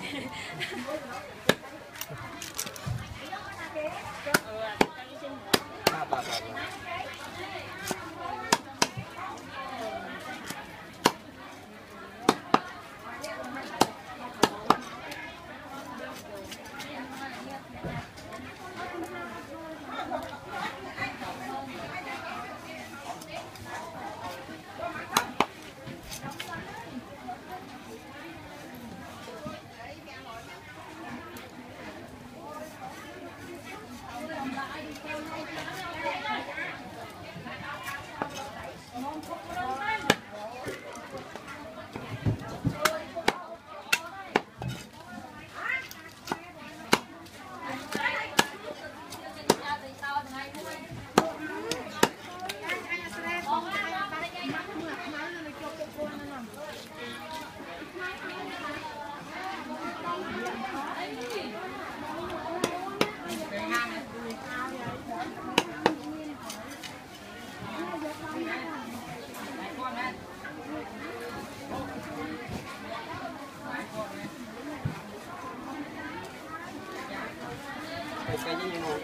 cái gì nữa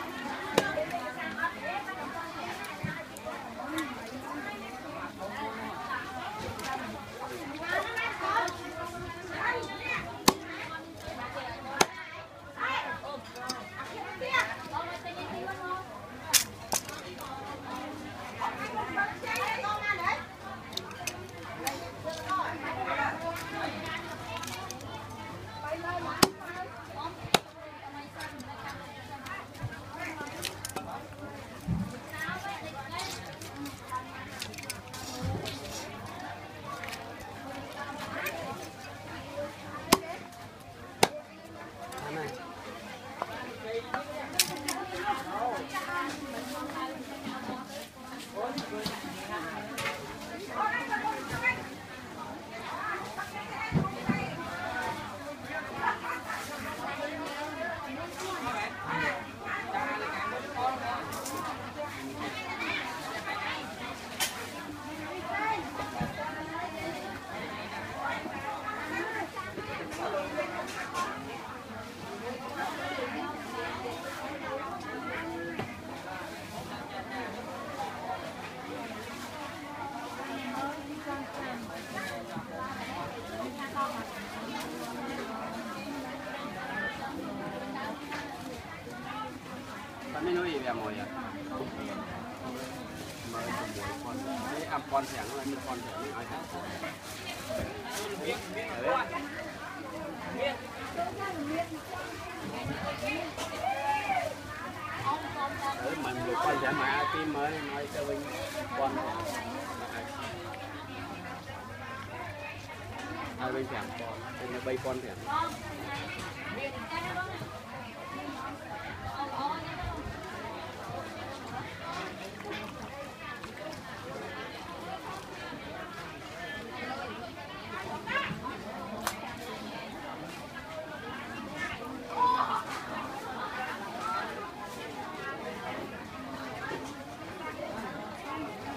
ไม่รู้อีกแบบมวยอ่ะนี่อัพคอนแสงอะไรมีคอนแสงไม่เอาแต่mình được con sẽ mã team mới nói cho mình con hai bên thèm con bên bay con thèm